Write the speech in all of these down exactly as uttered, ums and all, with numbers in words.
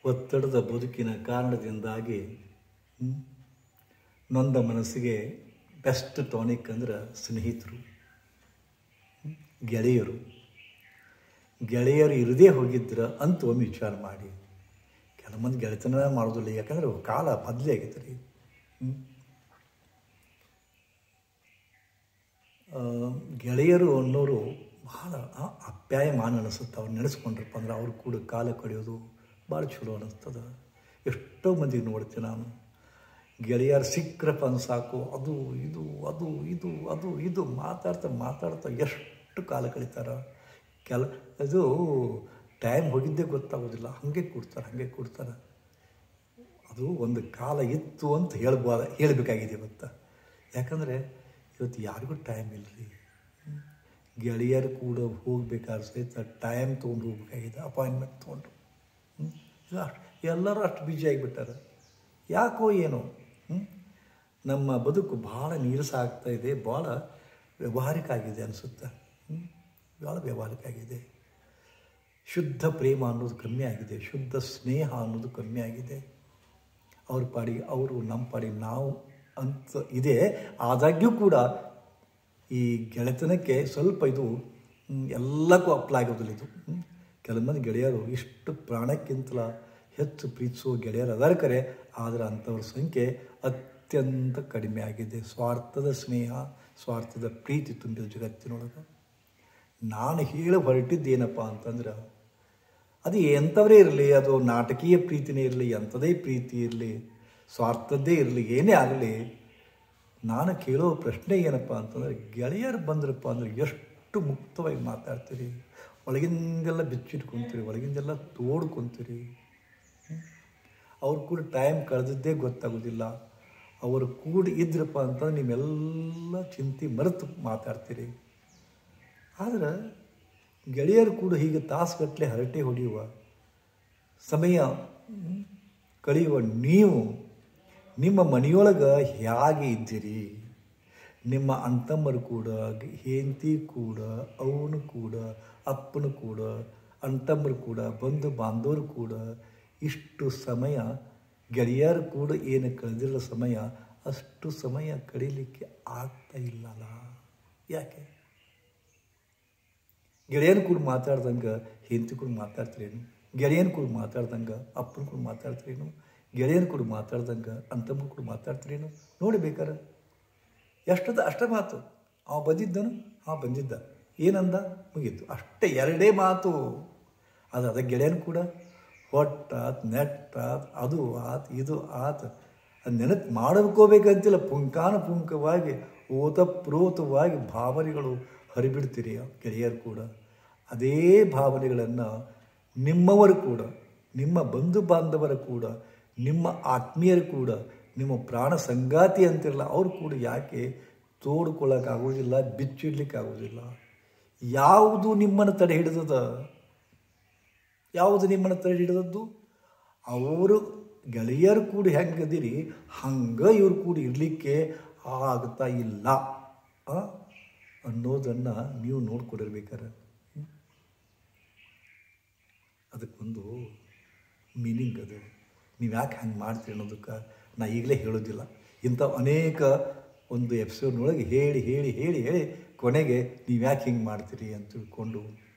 ಒತ್ತಡದ ಬದುಕಿನ ಕಾರಣದಿಂದಾಗಿ ನೊಂದ ಮನಸ್ಸಿಗೆ ಬೆಸ್ಟ್ ಟಾನಿಕ್ ಅಂದ್ರೆ ಸ್ನೇಹಿತರು, ಗೆಳೆಯರು. ಗೆಳೆಯರು ಇರದೇ ಹೋಗಿದ್ರೆ ಅಂತ ಒಮ್ಮೆ ವಿಚಾರ ಮಾಡಿ. ಕೆಲ ಮಂದಿ ಗೆಳೆತನ ಮಾಡೋದಿಲ್ಲ, ಯಾಕಂದ್ರೆ ಕಾಲ ಬದಲೇ ಆಗೈತೆ ರೀ. ಗೆಳೆಯರು ಅನ್ನೋರು ಭಾಳ ಅಪ್ಯಾಯಮಾನ ಅನಿಸುತ್ತೆ. ಅವ್ರು ನೆನೆಸ್ಕೊಂಡ್ರಪ್ಪ ಅಂದ್ರೆ ಅವ್ರು ಕೂಡ ಕಾಲ ಕಳೆಯೋದು ಭಾಳ ಚಲೋ ಅನ್ನಿಸ್ತದೆ. ಎಷ್ಟೋ ಮಂದಿಗೆ ನೋಡ್ತೀನಿ ನಾನು, ಗೆಳೆಯರು ಸಿಕ್ಕರಪ್ಪ ಅಂದ್ ಸಾಕು ಅದು ಇದು ಅದು ಇದು ಅದು ಇದು ಮಾತಾಡ್ತಾ ಮಾತಾಡ್ತಾ ಎಷ್ಟು ಕಾಲ ಕಳೀತಾರೆ. ಕೆಲ ಅದು ಟೈಮ್ ಹೋಗಿದ್ದೇ ಗೊತ್ತಾಗೋದಿಲ್ಲ, ಹಾಗೆ ಕೂಡ್ತಾರೆ ಹಾಗೆ ಕೂಡ್ತಾರೆ. ಅದು ಒಂದು ಕಾಲ ಇತ್ತು ಅಂತ ಹೇಳ್ಬೋದು, ಹೇಳಬೇಕಾಗಿದೆ ಇವತ್ತು. ಯಾಕಂದರೆ ಇವತ್ತು ಯಾರಿಗೂ ಟೈಮ್ ಇಲ್ಲ ರೀ. ಗೆಳೆಯರು ಕೂಡ ಹೋಗ್ಬೇಕಾದ್ರೆ ಸಹಿತ ಟೈಮ್ ತೊಗೊಂಡು ಹೋಗ್ಬೇಕಾಗಿದೆ, ಅಪಾಯಿಂಟ್ಮೆಂಟ್ ತೊಗೊಂಡು. ಅಷ್ಟು ಎಲ್ಲರೂ ಅಷ್ಟು ಬ್ಯುಸಿ ಆಗಿಬಿಟ್ಟಾರೆ. ಯಾಕೋ ಏನೋ ನಮ್ಮ ಬದುಕು ಭಾಳ ನೀರಸ ಆಗ್ತಾಯಿದೆ, ಭಾಳ ವ್ಯಾವಹಾರಿಕ ಆಗಿದೆ ಅನಿಸುತ್ತೆ. ಭಾಳ ವ್ಯಾವಹಾರಿಕ ಆಗಿದೆ. ಶುದ್ಧ ಪ್ರೇಮ ಅನ್ನೋದು ಕಮ್ಮಿ ಆಗಿದೆ, ಶುದ್ಧ ಸ್ನೇಹ ಅನ್ನೋದು ಕಮ್ಮಿ ಆಗಿದೆ. ಅವ್ರ ಪಾಡಿಗೆ ಅವರು, ನಮ್ಮ ಪಾಡಿಗೆ ನಾವು ಅಂತ ಇದೆ. ಆದಾಗ್ಯೂ ಕೂಡ ಈ ಗೆಳೆತನಕ್ಕೆ ಸ್ವಲ್ಪ ಇದು ಎಲ್ಲಕ್ಕೂ ಅಪ್ಲೈ ಆಗೋದಿಲ್ಲ. ಇದು ಕೆಲವು ಮಂದಿ ಗೆಳೆಯರು ಇಷ್ಟು ಪ್ರಾಣಕ್ಕಿಂತಲ ಹೆಚ್ಚು ಪ್ರೀತಿಸುವ ಗೆಳೆಯರು ಅದರ ಕರೆ, ಆದರೆ ಅಂಥವ್ರ ಸಂಖ್ಯೆ ಅತ್ಯಂತ ಕಡಿಮೆ ಆಗಿದೆ. ಸ್ವಾರ್ಥದ ಸ್ನೇಹ, ಸ್ವಾರ್ಥದ ಪ್ರೀತಿ ತುಂಬಿದ ಜಗತ್ತಿನೊಳಗೆ. ನಾನು ಹೇಳಿ ಹೊರಟಿದ್ದೇನಪ್ಪ ಅಂತಂದ್ರೆ, ಅದು ಎಂಥವರೇ ಇರಲಿ, ಅದು ನಾಟಕೀಯ ಪ್ರೀತಿನೇ ಇರಲಿ, ಎಂಥದೇ ಪ್ರೀತಿ ಇರಲಿ, ಸ್ವಾರ್ಥದ್ದೇ ಇರಲಿ, ಏನೇ ಆಗಲಿ, ನಾನು ಕೇಳೋ ಪ್ರಶ್ನೆ ಏನಪ್ಪ ಅಂತಂದರೆ, ಗೆಳೆಯರು ಬಂದ್ರಪ್ಪ ಅಂದರೆ ಎಷ್ಟು ಮುಕ್ತವಾಗಿ ಮಾತಾಡ್ತೀರಿ, ಒಳಗಿಂದೆಲ್ಲ ಬಿಚ್ಚಿಟ್ಕೊತೀರಿ, ಒಳಗಿಂದೆಲ್ಲ ತೋಡ್ಕೊತೀರಿ. ಅವ್ರು ಕೂಡ ಟೈಮ್ ಕಳೆದಿದ್ದೇ ಗೊತ್ತಾಗೋದಿಲ್ಲ. ಅವರು ಕೂಡ ಇದ್ರಪ್ಪ ಅಂತಂದ್ರೆ ನೀವೆಲ್ಲ ಚಿಂತೆ ಮರೆತು ಮಾತಾಡ್ತೀರಿ. ಆದ್ರೆ ಗೆಳೆಯರು ಕೂಡ ಹೀಗೆ ತಾಸುಗಟ್ಟಲೆ ಹರಟೆ ಹೊಡೆಯುವ ಸಮಯ ಕಳೆಯುವ ನೀವು ನಿಮ್ಮ ಮನೆಯೊಳಗೆ ಹೇಗೆ ಇದ್ದೀರಿ? ನಿಮ್ಮ ಅಣ್ತಮ್ಮರು ಕೂಡ, ಹೆಂಡತಿ ಕೂಡ, ಅವನು ಕೂಡ, ಅಪ್ಪನು ಕೂಡ, ಅಣ್ತಮ್ಮರು ಕೂಡ, ಬಂಧು ಬಾಂಧವರು ಕೂಡ, ಇಷ್ಟು ಸಮಯ ಗೆಳೆಯರು ಕೂಡ ಏನು ಕಳೆದಿರೋ ಸಮಯ ಅಷ್ಟು ಸಮಯ ಕಳೀಲಿಕ್ಕೆ ಆಗ್ತಾ ಇಲ್ಲಲ್ಲ. ಯಾಕೆ? ಗೆಳೆಯನ ಕೂಡ ಮಾತಾಡ್ದಂಗೆ ಹೆಂಡತಿ ಕೂಡ ಮಾತಾಡ್ತೀರೇನು? ಗೆಳೆಯನ ಕೂಡ ಮಾತಾಡ್ದಂಗೆ ಅಪ್ಪನ ಕೂಡ ಮಾತಾಡ್ತೀರೇನು? ಗೆಳೆಯನ ಕೂಡ ಮಾತಾಡ್ದಂಗೆ ಅಂತಮ್ಮ ಕೂಡ ಮಾತಾಡ್ತೀರೇನು? ನೋಡಿ ಬೇಕಾರೆ ಎಷ್ಟದ ಅಷ್ಟೇ ಮಾತು. ಅವ ಬಂದಿದ್ದನು, ಅವ ಬಂದಿದ್ದ, ಏನಂದ, ಮುಗೀತು, ಅಷ್ಟೇ, ಎರಡೇ ಮಾತು. ಅದು ಅದ ಗೆಳೆಯನ ಕೂಡ ಹೊಟ್ಟಾತ್ ನೆಟ್ಟಾತ್ ಅದು ಆತು ಇದು ಆತು ಅದು ನೆನಪು ಮಾಡ್ಕೋಬೇಕಂತಿಲ್ಲ. ಪುಂಕಾನುಪುಂಕವಾಗಿ ಓತಪ್ರೋತವಾಗಿ ಭಾವನೆಗಳು ಹರಿಬಿಡ್ತೀರಿ. ಗೆಳೆಯರು ಕೂಡ ಅದೇ ಭಾವನೆಗಳನ್ನು ನಿಮ್ಮವರು ಕೂಡ, ನಿಮ್ಮ ಬಂಧು ಬಾಂಧವರ ಕೂಡ, ನಿಮ್ಮ ಆತ್ಮೀಯರು ಕೂಡ, ನಿಮ್ಮ ಪ್ರಾಣ ಸಂಗಾತಿ ಅಂತಿರಲ್ಲ ಅವ್ರು ಕೂಡ ಯಾಕೆ ತೋಡ್ಕೊಳ್ಳೋಕ್ಕಾಗೋದಿಲ್ಲ, ಬಿಚ್ಚಿಡ್ಲಿಕ್ಕಾಗೋದಿಲ್ಲ? ಯಾವುದು ನಿಮ್ಮನ್ನು ತಡೆ ಹಿಡಿದದ? ಯಾವುದು ನಿಮ್ಮನ್ನು ತಡೆ ಹಿಡಿದದ್ದು? ಅವರು ಗೆಳೆಯರು ಕೂಡ ಹೆಂಗದಿರಿ ಹಂಗೆ ಇವ್ರು ಕೂಡ ಇರಲಿಕ್ಕೆ ಆಗ್ತಾ ಇಲ್ಲ ಅನ್ನೋದನ್ನು ನೀವು ನೋಡ್ಕೊಂಡಿರ್ಬೇಕಾರೆ. ಅದಕ್ಕೊಂದು ಮೀನಿಂಗ್ ಅದು. ನೀವು ಯಾಕೆ ಹಂಗೆ ಮಾಡ್ತೀರಿ ಅನ್ನೋದಕ್ಕೆ ನಾ ಈಗಲೇ ಹೇಳೋದಿಲ್ಲ. ಇಂಥ ಅನೇಕ ಒಂದು ಎಪಿಸೋಡ್ನೊಳಗೆ ಹೇಳಿ ಹೇಳಿ ಹೇಳಿ ಹೇಳಿ ಕೊನೆಗೆ ನೀವು ಯಾಕೆ ಹಿಂಗೆ ಮಾಡ್ತೀರಿ ಅಂತ ತಿಳ್ಕೊಂಡು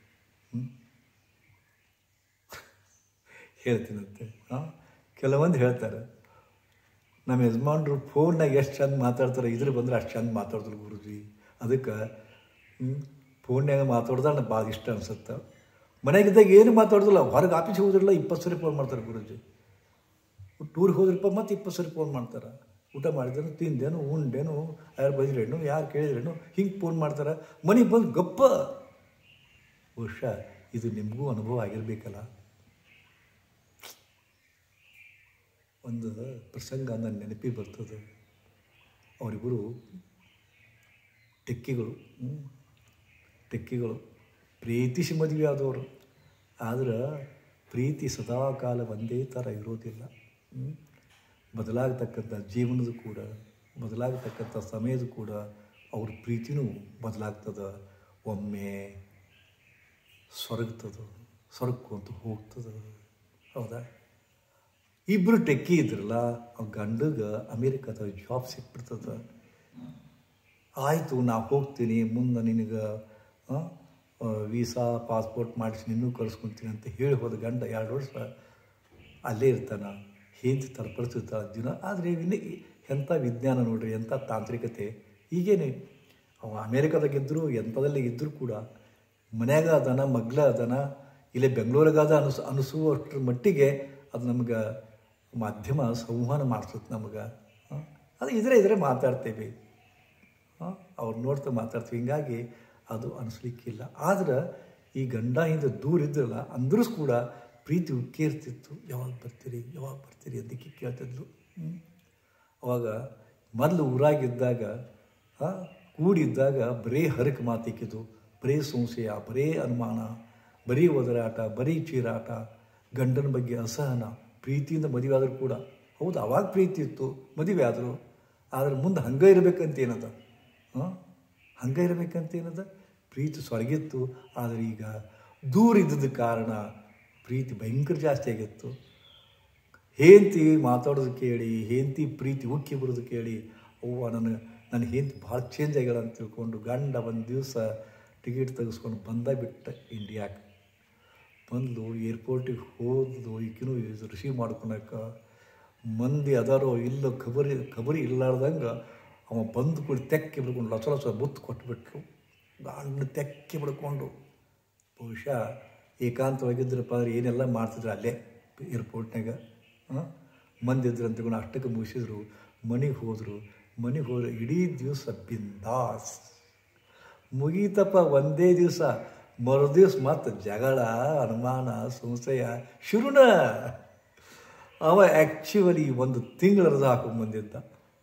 ಹೇಳ್ತೀನಂತೆ. ಹಾಂ, ಕೆಲವೊಂದು ಹೇಳ್ತಾರೆ, ನಮ್ಮ ಯಜಮಾನ್ರು ಫೋನ್ನಾಗ ಎಷ್ಟು ಚಂದ ಮಾತಾಡ್ತಾರೆ, ಇದ್ರ ಬಂದರೆ ಅಷ್ಟು ಚಂದ ಮಾತಾಡ್ತಾರೆ ಗುರುಜಿ. ಅದಕ್ಕೆ ಫೋನ್ಯಾಗ ಮಾತಾಡ್ದಾಗ ನನಗೆ ಭಾಳ ಇಷ್ಟ ಅನ್ಸುತ್ತೆ. ಮನೆಗಿದ್ದಾಗ ಏನು ಮಾತಾಡೋದಿಲ್ಲ, ಹೊರಗೆ ಆಫೀಸಿಗೆ ಹೋದ್ರಲ್ಲ ಇಪ್ಪತ್ತು ಸರಿ ಫೋನ್ ಮಾಡ್ತಾರೆ ಗುರುಜಿ. ಟೂರ್ಗೆ ಹೋದ್ರಪ್ಪ ಮತ್ತು ಇಪ್ಪತ್ತು ಸರಿ ಫೋನ್ ಮಾಡ್ತಾರೆ. ಊಟ ಮಾಡಿದೇನು, ತಿಂದೇನು, ಉಂಡೇನು, ಯಾರು ಬೈದ್ರೇನು, ಯಾರು ಕೇಳಿದ್ರೇನು, ಹಿಂಗೆ ಫೋನ್ ಮಾಡ್ತಾರೆ. ಮನೆಗೆ ಬಂದು ಗಪ್ಪ. ಬಹುಶಃ ಇದು ನಿಮಗೂ ಅನುಭವ ಆಗಿರಬೇಕಲ್ಲ. ಒಂದು ಪ್ರಸಂಗ ನನ್ನ ನೆನಪಿಗೆ ಬರ್ತದೆ. ಅವರಿಬ್ಬರು ಟೆಕ್ಕಿಗಳು ಟೆಕ್ಕಿಗಳು ಪ್ರೀತಿಸಿ ಮದುವೆ ಆದವರು. ಆದ್ರೆ ಪ್ರೀತಿ ಸದಾಕಾಲ ಒಂದೇ ಥರ ಇರೋದಿಲ್ಲ. ಬದಲಾಗತಕ್ಕಂಥ ಜೀವನದ ಕೂಡ, ಬದಲಾಗತಕ್ಕಂಥ ಸಮಯದ ಕೂಡ ಅವ್ರ ಪ್ರೀತಿನೂ ಬದಲಾಗ್ತದೆ. ಒಮ್ಮೆ ಸೊರಗ್ತದೆ, ಸೊರಗ್ಕೊಂತ ಹೋಗ್ತದೆ. ಹೌದಾ? ಇಬ್ಬರು ಟೆಕ್ಕಿ ಇದ್ರಲ್ಲ, ಆ ಗಂಡಗೆ ಅಮೇರಿಕಾದಾಗ ಜಾಬ್ ಸಿಕ್ಬಿಡ್ತದೆ. ಆಯಿತು, ನಾ ಹೋಗ್ತೀನಿ, ಮುಂದೆ ನಿನಗೆ ವೀಸಾ ಪಾಸ್ಪೋರ್ಟ್ ಮಾಡಿಸಿ ನಿನ್ನೂ ಕಳಿಸ್ಕೊತೀನಿ ಅಂತ ಹೇಳಿ ಹೋದ ಗಂಡ ಎರಡು ವರ್ಷ ಅಲ್ಲೇ ಇರ್ತಾನೆ. ಹೇಂತಿ ತರ್ಪಡಿಸಿರ್ತಾಳೆ ದಿನ. ಆದರೆ ಇನ್ನು ಎಂಥ ವಿಜ್ಞಾನ ನೋಡ್ರಿ, ಎಂಥ ತಾಂತ್ರಿಕತೆ. ಈಗೇನೆ ಅವ ಅಮೇರಿಕಾದಾಗಿದ್ದರೂ ಎಂಥದಲ್ಲಿ ಇದ್ದರೂ ಕೂಡ ಮನ್ಯಾಗ ಅದನ, ಮಗ್ಲ ಅದನ, ಇಲ್ಲೇ ಬೆಂಗಳೂರಿಗಾದ ಅನಿಸ್ ಅನಿಸುವಷ್ಟರ ಮಟ್ಟಿಗೆ ಅದು ನಮ್ಗೆ ಮಾಧ್ಯಮ ಸಂವಹನ ಮಾಡಿಸುತ್ತೆ ನಮಗೆ. ಅದು ಇದ್ರೆ ಇದ್ರೆ ಮಾತಾಡ್ತೇವೆ, ಅವ್ರು ನೋಡ್ತಾ ಮಾತಾಡ್ತೀವಿ. ಹಿಂಗಾಗಿ ಅದು ಅನಿಸ್ಲಿಕ್ಕಿಲ್ಲ. ಆದ್ರೆ ಈ ಗಂಡ ಹಿಂದೆ ದೂರ ಇದ್ರಲ್ಲ, ಅಂದರೂ ಕೂಡ ಪ್ರೀತಿ ಉಕ್ಕೇರ್ತಿತ್ತು. ಯಾವಾಗ ಬರ್ತೀರಿ ಯಾವಾಗ ಬರ್ತೀರಿ ಅದಕ್ಕೆ ಕೇಳ್ತಿದ್ಲು. ಅವಾಗ ಮೊದಲು ಊರಾಗಿದ್ದಾಗ ಕೂಡಿದ್ದಾಗ ಬರೀ ಹರಕೆ ಮಾತಿಕ್ಕಿದ್ದು, ಬರೀ ಸಂಶಯ, ಬರೀ ಅನುಮಾನ, ಬರೀ ಒದರಾಟ, ಬರೀ ಚೀರಾಟ, ಗಂಡನ ಬಗ್ಗೆ ಅಸಹನ. ಪ್ರೀತಿಯಿಂದ ಮದುವೆ ಆದರೂ ಕೂಡ ಹೌದು, ಅವಾಗ ಪ್ರೀತಿ ಇತ್ತು, ಮದುವೆ ಆದರು. ಆದರೆ ಮುಂದೆ ಹಂಗೆ ಇರಬೇಕಂತೇನದ, ಹಾಂ ಹಂಗೆ ಇರಬೇಕಂತೇನದ, ಪ್ರೀತಿ ಸೊರಗಿತ್ತು. ಆದರೆ ಈಗ ದೂರ ಇದ್ದದ ಕಾರಣ ಪ್ರೀತಿ ಭಯಂಕರ ಜಾಸ್ತಿ ಆಗಿತ್ತು. ಹೆಂಡತಿ ಮಾತಾಡೋದು ಕೇಳಿ, ಹೆಂಡತಿ ಪ್ರೀತಿ ಉಕ್ಕಿ ಬರೋದು ಕೇಳಿ, ಅವ್ವ ನನ್ನ ನನ್ನ ಹೆಂಡತಿ ಭಾಳ ಚೇಂಜ್ ಆಗ್ಯಾಳ ಅಂತ ತಿಳ್ಕೊಂಡು ಗಂಡ ಒಂದು ದಿವಸ ಟಿಕೆಟ್ ತೆಗೆಸ್ಕೊಂಡು ಬಂದ ಬಿಟ್ಟ ಇಂಡಿಯಾಕ್ಕೆ. ಬಂದು ಏರ್ಪೋರ್ಟಿಗೆ ಹೋದ್ಲು. ಈಕಿನೂ ರಿಸೀವ್ ಮಾಡ್ಕೊಳಕ್ಕೆ ಮಂದಿ ಅದಾರೋ ಇಲ್ಲೋ ಖಬರಿ ಖಬರಿ ಇಲ್ಲಾರ್ದಂಗೆ ಅವ ಬಂದು ಕೂಡ ತೆಕ್ಕಿ ಬಿಡ್ಕೊಂಡು ಲಸ ಲಸ ಬುತ್ತು ಕೊಟ್ಬಿಟ್ರು. ಗಂಡ ತೆಕ್ಕಿ ಬಿಡ್ಕೊಂಡು ಬಹುಶಃ ಏಕಾಂತವಾಗಿದ್ರಪ್ಪ ಅಂದ್ರೆ ಏನೆಲ್ಲ ಮಾಡ್ತಿದ್ರು ಅಲ್ಲೇ ಏರ್ಪೋರ್ಟ್ನಾಗ. ಮಂದಿ ಇದ್ರು ಅಂತಕೊಂಡು ಅಷ್ಟಕ್ಕೆ ಮುಗಿಸಿದ್ರು. ಮನೆಗೆ ಹೋದರು. ಮನೆಗೆ ಹೋದ್ರೆ ಇಡೀ ದಿವಸ ಬಿಂದಾಸ್ ಮುಗೀತಪ್ಪ. ಒಂದೇ ದಿವಸ, ಮರು ದಿವಸ ಮತ್ತು ಜಗಳ, ಅನುಮಾನ, ಸಂಶಯ ಶುರುನ. ಅವ ಆ್ಯಕ್ಚುಲಿ ಒಂದು ತಿಂಗಳ ರಜಾ ಹಾಕೊಂಡು ಬಂದಿದ್ದ.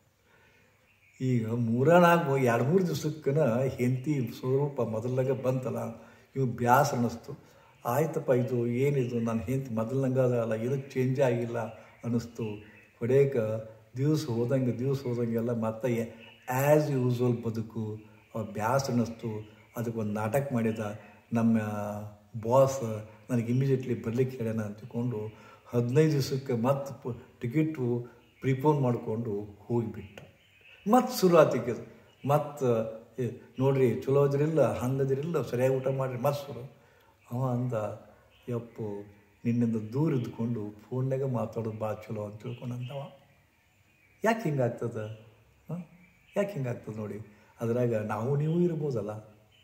ಈಗ ಮೂರ ನಾಲ್ಕು ಎರಡು ಮೂರು ದಿವ್ಸಕ್ಕನ ಹೆಂಡತಿ ಸ್ವರೂಪ ಮೊದಲಾಗ ಬಂತಲ್ಲ, ಇವು ಬ್ಯಾಸ ಅನ್ನಿಸ್ತು. ಆಯ್ತಪ್ಪ, ಇದು ಏನಿದು ನನ್ನ ಹೆಂಡತಿ ಮೊದಲಂಗಲ್ಲ, ಏನಕ್ಕೆ ಚೇಂಜ್ ಆಗಿಲ್ಲ ಅನ್ನಿಸ್ತು. ಹೊಡೇಕ ದಿವ್ಸ ಹೋದಂಗೆ ದಿವ್ಸ ಹೋದಂಗೆಲ್ಲ ಮತ್ತೆ ಆ್ಯಸ್ ಯೂಸ್ವಲ್ ಬದುಕು. ಬ್ಯಾಸ್ ಅನ್ನಿಸ್ತು. ಅದಕ್ಕೊಂದು ನಾಟಕ ಮಾಡಿದ ನಮ್ಮ ಬಾಸ್, ನನಗೆ ಇಮಿಡಿಯೇಟ್ಲಿ ಬರ್ಲಿಕ್ಕೆ ಹೇಳ್ಯಾನ ಅಂತಿಕೊಂಡು ಹದಿನೈದು ದಿವಸಕ್ಕೆ ಮತ್ತೆ ಪ ಟಿಕೆಟು ಪ್ರಿಪೋನ್ ಮಾಡಿಕೊಂಡು ಹೋಗಿಬಿಟ್ಟ. ಮತ್ತು ಶುರು ಆತಿಕ್ಕಿದು. ಮತ್ತು ನೋಡ್ರಿ ಚಲೋ ಅದ್ರಿಲ್ಲ, ಹಂಗದಿರಿಲ್ಲ, ಸರಿಯಾಗಿ ಊಟ ಮಾಡಿರಿ, ಮತ್ತೆ ಶುರು. ಅವ ಅಂದ, ಯಪ್ಪು ನಿನ್ನಿಂದ ದೂರ ಇದ್ದುಕೊಂಡು ಫೋನ್ನಾಗ ಮಾತಾಡೋದು ಭಾಳ ಚಲೋ ಅಂತ ತಿಳ್ಕೊಂಡು ಅಂದವ. ಯಾಕೆ ಹಿಂಗಾಗ್ತದೆ? ಹಾಂ ಯಾಕೆ ಹಿಂಗಾಗ್ತದೆ ನೋಡಿ. ಅದ್ರಾಗ ನಾವು ನೀವು ಇರ್ಬೋದಲ್ಲ,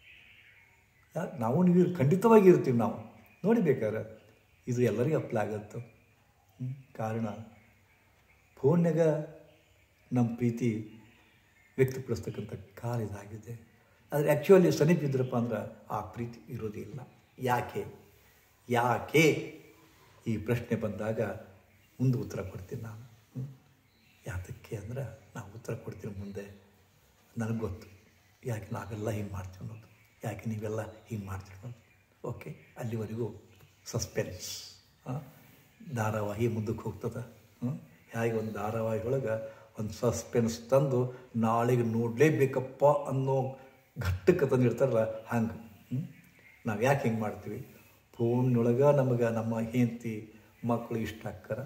ಯಾಕೆ ನಾವು ನೀವು ಖಂಡಿತವಾಗಿ ಇರ್ತೀವಿ ನಾವು ನೋಡಿ. ಬೇಕಾದ್ರೆ ಇದು ಎಲ್ಲರಿಗೂ ಅಪ್ಲೈ ಆಗತ್ತೆ. ಕಾರಣ ಫೋನ್ನಾಗ ನಮ್ಮ ಪ್ರೀತಿ ವ್ಯಕ್ತಪಡಿಸ್ತಕ್ಕಂಥ ಕಾಲ ಇದಾಗಿದೆ. ಆದರೆ ಆ್ಯಕ್ಚುಲಿ ಸಮೀಪ ಇದ್ರಪ್ಪ ಅಂದ್ರೆ ಆ ಪ್ರೀತಿ ಇರೋದಿಲ್ಲ. ಯಾಕೆ ಯಾಕೆ ಈ ಪ್ರಶ್ನೆ ಬಂದಾಗ ಮುಂದೆ ಉತ್ತರ ಕೊಡ್ತೀನಿ ನಾನು. ಯಾತಕ್ಕೆ ಅಂದ್ರೆ ನಾವು ಉತ್ತರ ಕೊಡ್ತೀನಿ ಮುಂದೆ. ನನಗೆ ಗೊತ್ತು ಯಾಕೆ ನಾವೆಲ್ಲ ಹಿಂಗೆ ಮಾಡ್ತೀವಿ ಅನ್ನೋದು, ಯಾಕೆ ನೀವೆಲ್ಲ ಹಿಂಗೆ ಮಾಡ್ತೀವಿ ಅನ್ನೋದು. ಓಕೆ, ಅಲ್ಲಿವರೆಗೂ ಸಸ್ಪೆನ್ಸ್. ಧಾರಾವಾಹಿ ಮುಂದಕ್ಕೆ ಹೋಗ್ತದೆ. ಹೇಗೆ ಒಂದು ಧಾರಾವಾಹಿ ಒಳಗೆ ಒಂದು ಸಸ್ಪೆನ್ಸ್ ತಂದು ನಾಳೆಗೆ ನೋಡಲೇಬೇಕಪ್ಪ ಅನ್ನೋ ಘಟ್ಟಕ್ಕೆ ತಂದಿರ್ತಾರಲ್ಲ, ಹಂಗೆ ನಾವು ಯಾಕೆ ಹಿಂಗೆ ಮಾಡ್ತೀವಿ? ಫೋನ್ನೊಳಗೆ ನಮಗೆ ನಮ್ಮ ಹೆಂಡತಿ ಮಕ್ಕಳು ಇಷ್ಟ ಆಕ್ಕಾರ.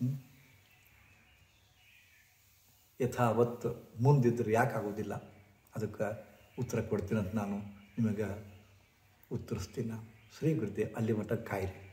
ಯಥಾವತ್ತು ಮುಂದಿದ್ರೆ ಯಾಕೆ ಆಗೋದಿಲ್ಲ? ಅದಕ್ಕೆ ಉತ್ತರ ಕೊಡ್ತೀನಿ ಅಂತ ನಾನು ನಿಮಗೆ ಉತ್ತರಿಸ್ತೀನಿ. ನಾನು ಶ್ರೀ ಗುರುದೇವ್ ಅಲ್ಲಿ ಮಟ್ಟ ಕಾಯಿರಿ.